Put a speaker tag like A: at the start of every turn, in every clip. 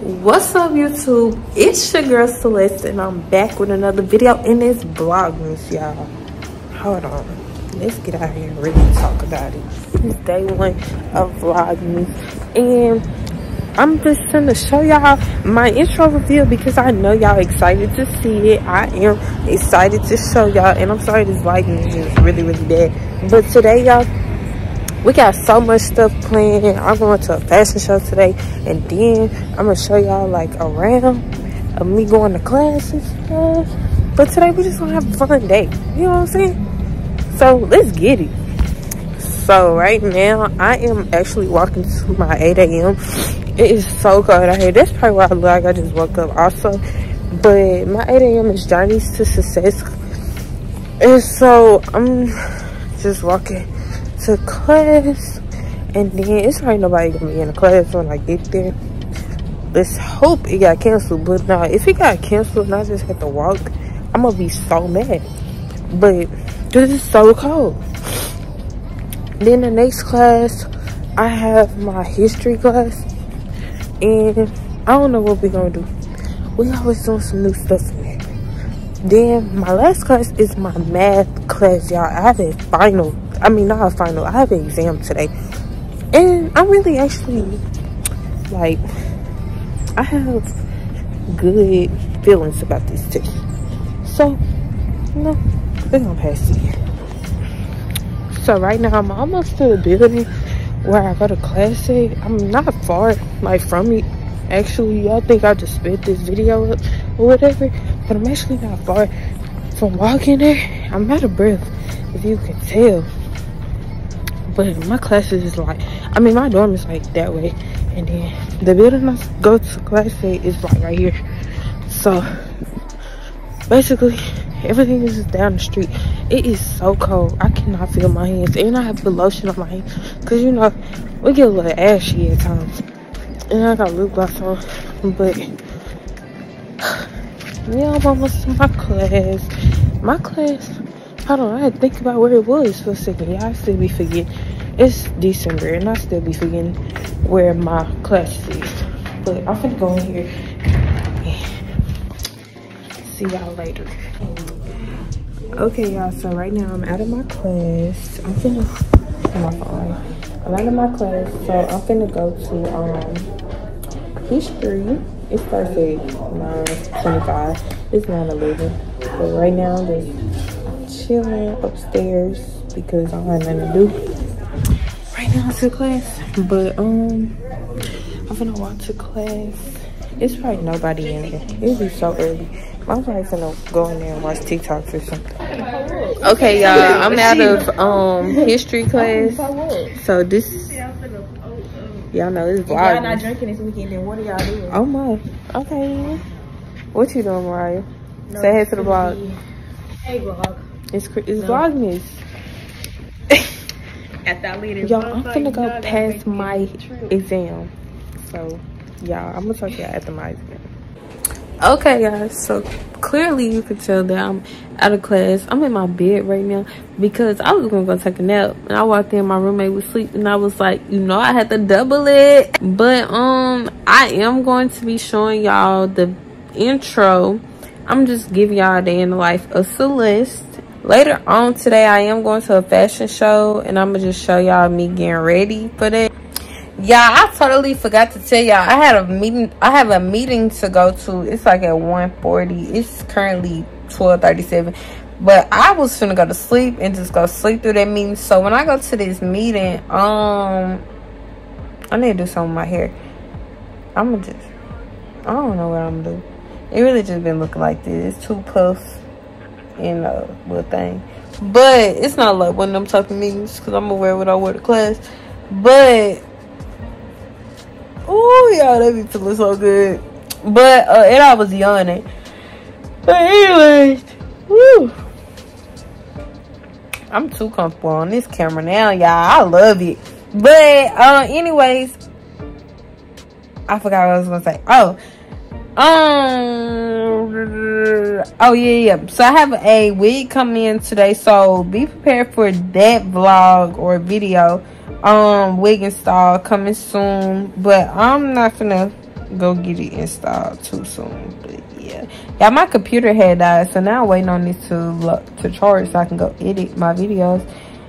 A: What's up, YouTube? It's your girl Celeste, and I'm back with another video in this Vlogmas, y'all. Hold on, let's get out here and really talk about it. It's day one of Vlogmas, and I'm just gonna show y'all my intro reveal because I know y'all excited to see it. I am excited to show y'all, and I'm sorry this Vlogmas is just really bad, but today, y'all, we got so much stuff planned. I'm going to a fashion show today, and then I'm gonna show y'all like around of me going to class and stuff. But today we just gonna have a fun day, you know what I'm saying? So let's get it. So right now I am actually walking to my 8 a.m. It is so cold out here. That's probably why I look like I just woke up also. But my 8 a.m. is Journeys to Success, and so I'm just walking to class, and then it's probably nobody gonna be in the class when I get there. Let's hope it got canceled, but now if it got canceled and I just had to walk, I'm gonna be so mad. But this is so cold. Then the next class, I have my history class, and I don't know what we're gonna do. We always doing some new stuff in there. Then my last class is my math class, y'all. I have a final. I mean, not a final. I have an exam today, and I'm really actually like, I have good feelings about this test. So, you know, we're gonna pass it. So right now I'm almost to the building where I go to class at. I'm not far like from it. Actually, I think I just sped this video up or whatever, but I'm actually not far from walking there. I'm out of breath, if you can tell. But my classes is like, I mean, my dorm is like that way, and then the building I go to class at is like right here. So basically everything is down the street. It is so cold. I cannot feel my hands, and I have the lotion on my hands because, you know, we get a little ashy at times. And I got lip gloss on, but yeah, I'm almost to my class. My class, hold on, I had to think about where it was for a second. Yeah, I still be forgetting. It's December, and I still be forgetting where my class is. But I'm finna go in here and see y'all later. Okay, y'all, so right now I'm out of my class. I'm finna, my phone. I'm out of my class, so I'm finna go to history. It starts at 9:25. It's 9:11. But right now I'm just chilling upstairs because I don't have nothing to do right now to class. But I'm finna walk to class. It's probably nobody in there. It'll be so early. I'm probably finna go in there and watch TikToks or something. Okay, y'all, I'm out of history class. So this, y'all know it's vlog. Y'all not drinking this weekend, then what are y'all doing? Oh my. Okay. What you doing, Mariah? No, say hey to the vlog. Hey vlog. It's Vlogmas. Y'all, I'm finna go pass my exam. So y'all, I'm gonna talk to y'all after my exam. Okay, guys, so clearly you can tell that I'm out of class. I'm in my bed right now because I was gonna go take a nap, and I walked in, my roommate was asleep, and I was like, you know, I had to double it. But I am going to be showing y'all the intro. I'm just giving y'all a day in the life of Celeste. Later on today, I am going to a fashion show, and I'm gonna just show y'all me getting ready for that. Yeah, I totally forgot to tell y'all, I have a meeting to go to. It's like at 1:40. It's currently 12:37, but I was finna go to sleep and just go sleep through that meeting. So when I go to this meeting, I need to do something with my hair. I don't know what I'm gonna do. It really just been looking like this. It's 2 puffs and a little thing, but it's not like one of them type of meetings because I'm gonna wear what I wear to class. But oh, y'all, that be feeling so good. But and I was yawning. But anyways, woo, I'm too comfortable on this camera now, y'all. I love it. But anyways, I forgot what I was gonna say. Oh yeah. So I have a wig coming in today, so be prepared for that vlog or video. Wig install coming soon, but I'm not gonna go get it installed too soon. But yeah, my computer had died, so now I'm waiting on this to charge so I can go edit my videos.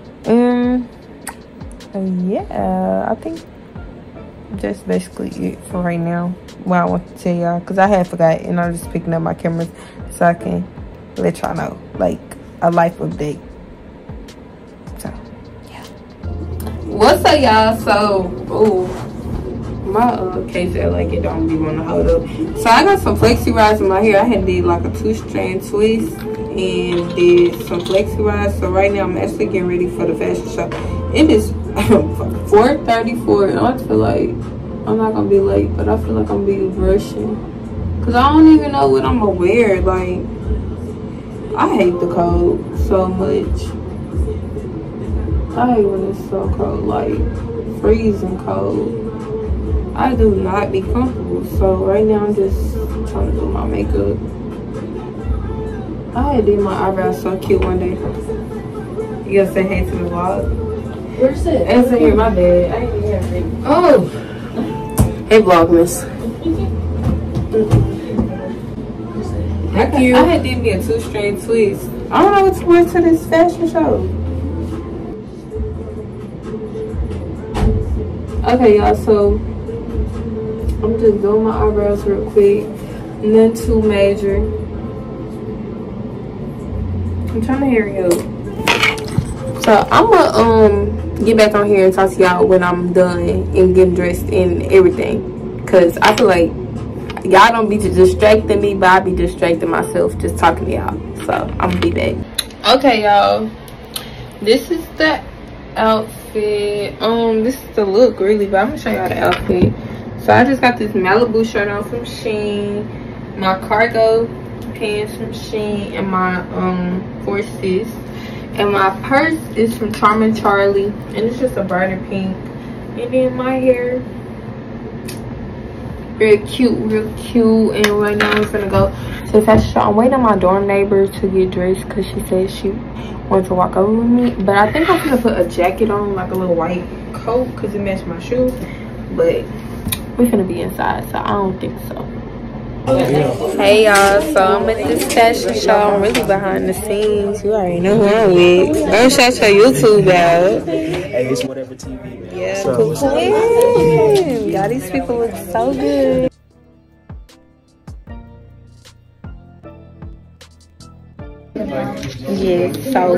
A: Yeah, I think that's basically it for right now. What I want to tell y'all, because I had forgot, and I'm just picking up my cameras so I can let y'all know, like, a life update. So yeah, what's up, y'all? So my case there, like, it don't be want to hold up. So I got some flexi rods in my hair. I had did like a 2-strand twist and did some flexi rods. So right now I'm actually getting ready for the fashion show. It is 4:34, and I feel like I'm not gonna be late, but I feel like I'm gonna be rushing because I don't even know what I'm gonna wear. Like, I hate the cold so much. I hate when it's so cold, like freezing cold. I do not be comfortable. So right now I'm just trying to do my makeup. I did my eyebrows so cute one day. You gotta say hey to the vlog.
B: Where's it?
A: It's in here, my bad. I ain't even hear it. Oh! Hey, Vlogmas. Thank you. I had did me a 2-strand twist. I don't know what to wear to this fashion show. Okay, y'all, so I'm just doing my eyebrows real quick. Nothing too major. I'm trying to hurry up. So I'm gonna get back on here and talk to y'all when I'm done and getting dressed and everything, cause I feel like y'all don't be distracting me, but I be distracting myself just talking to y'all. So I'm gonna be back. Okay, y'all, this is the outfit. This is the look really, but I'm gonna show y'all the outfit. So I just got this Malibu shirt on from Shein, my cargo pants from Shein, and my Forces. And my purse is from Charming Charlie, and it's just a brighter pink. And then my hair, real cute. And right now I'm gonna go to the fashion show. I'm waiting on my dorm neighbor to get dressed because she said she wanted to walk over with me. But I think I'm gonna put a jacket on, like a little white coat, because it matches my shoes. But we're gonna be inside, so I don't think so. Hey y'all, so I'm at this fashion show. I'm really behind the scenes. You already know who I'm with. Don't shout your YouTube out.
C: Hey, it's whatever TV, man.
A: Yeah, cool. Y'all, these people look so good. Yeah, so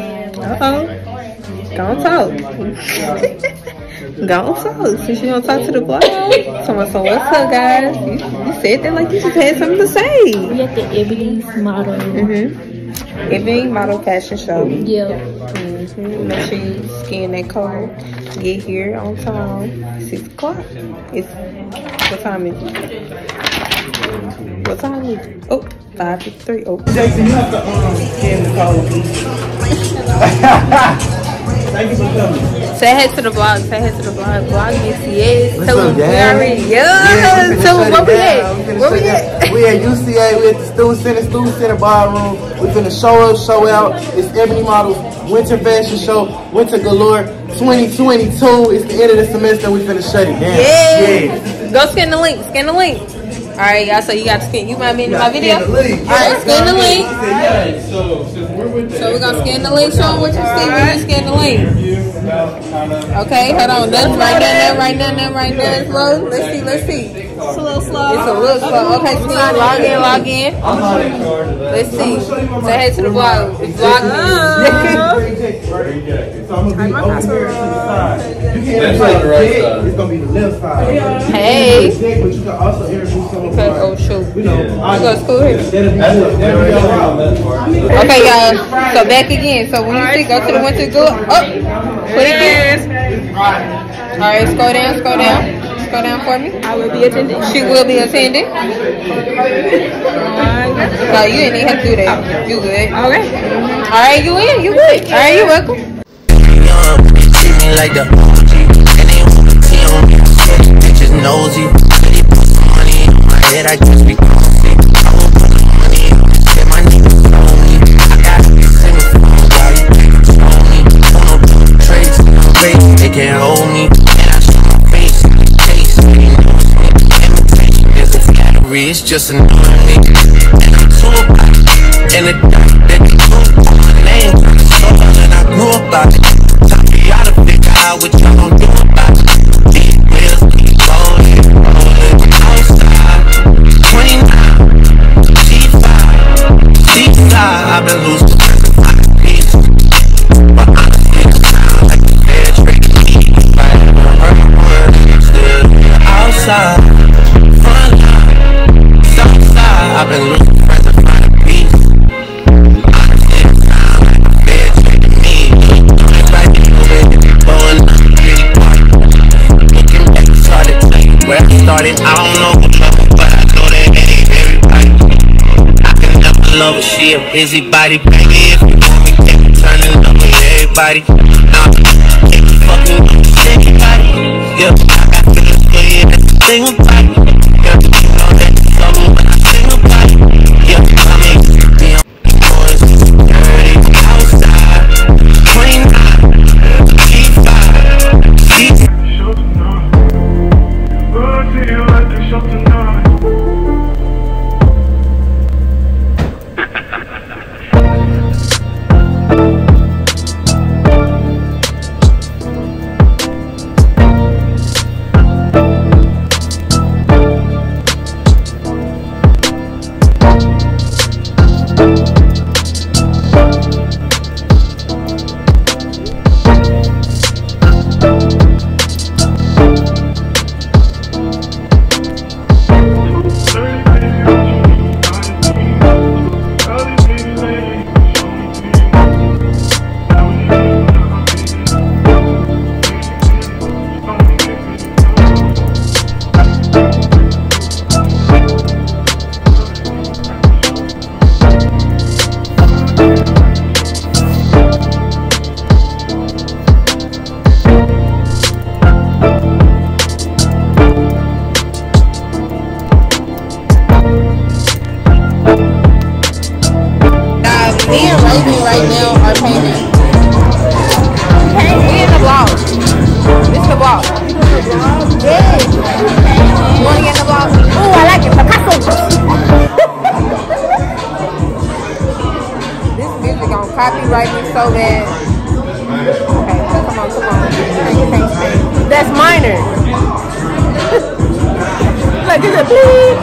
A: don't talk. Don't talk. Since you don't talk to the vlog. So what's up, guys? You said that like you just had something to say.
B: We at the Ebony's model.
A: Ebony model fashion show.
B: Yeah.
A: Make sure you scan that code. Get here on time. 6 o'clock. What time is it? What time is it? Oh, 5:53. Oh.
C: Jason, you have to scan the code. Thank you for coming.
A: Say hey to the vlog. Say hey to the vlog. Vlogmas, yes. Tell them we already. Tell them where we at. Where we at?
D: We at UCA. We at the Student Center Ballroom. We finna show up, show out. It's Ebony Models Winter Fashion Show, Winter Galore 2022. It's the end of the semester. We finna shut it down.
A: Yeah. Go scan the link. Scan the link. All right, y'all. So you got to scan. You mind me in my video? All right, scan the link. So we're gonna scan the link. Show them what you see when you scan the link. Okay, hold on. That's right there. It's low. Let's see. It's a little slow. Okay, scan. Log in. Let's see. Say hey to the vlog.
D: It's gonna be the left side.
A: Hey.
D: But you can also introduce someone.
A: Okay, oh shoot. You go to school here.
D: Okay,
A: Okay, y'all. So back again. So when you see, go to the one to go up. Put it in. Alright, scroll down. Scroll down for me.
B: I will be attending.
A: She will be attending. No, you didn't even have to do that. You good.
B: Okay.
A: Alright, you in. You good. Alright, you welcome.
E: Treat me like the OG, and they want to see on me. Bitches nosy, they put some money in my head. I just be confident. I won't put no money in my head. My niggas lonely. I got to send me from my body. Lonely, don't know trades, they can't hold me. And I show my face, chase, they know me. It's just annoying me. And I'm too about it. And the dark that you do my name. And I grew about it. Taught me how to figure out what y'all gon' do about it. These wheels keep rolling, rolling outside. 29, G5, G5. I've been losing my peace. But honestly, it sounds like the fair trick to me. If I ever heard my word, I'm still outside. Front line, south side. I've been losing friends and finding peace. Honestly, it sounds like the fair trick to me. Right before it, blowing up really quiet. Looking back, it's hard to tell you where I started. I don't know who love it, but I know that it ain't everybody. I can never love her, she a busybody. Baby, if you want me, can you turn it up with everybody? Nah, can't you fucking with anybody? Yeah, I got feelings for you, that's the thing about it. Yeah, you know that you love me when I sing about it. Yeah, I mean, me on boys, dirty outside. 29, G5, G5.
A: Copyright me so bad. Okay, come on. That's minor. Like it's a please.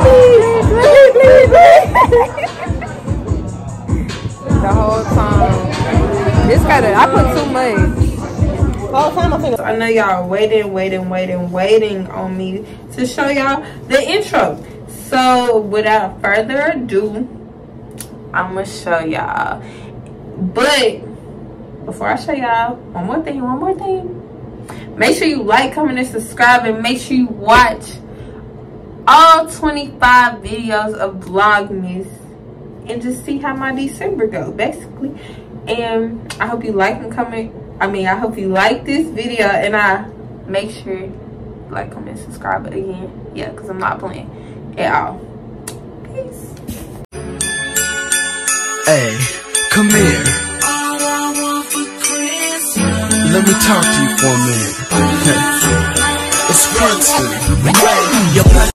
A: The whole time. I put too much. The whole time I know y'all waiting on me to show y'all the intro. So without further ado, I'm gonna show y'all. But before I show y'all, one more thing. Make sure you like, comment, and subscribe, and make sure you watch all 25 videos of Vlogmas and just see how my December go, basically. And I hope you like and comment. I hope you like this video, and I make sure you like, comment, and subscribe again. Yeah, because I'm not playing at all. Peace.
F: Hey, come here. Let me talk to you for a minute. It's Princeton.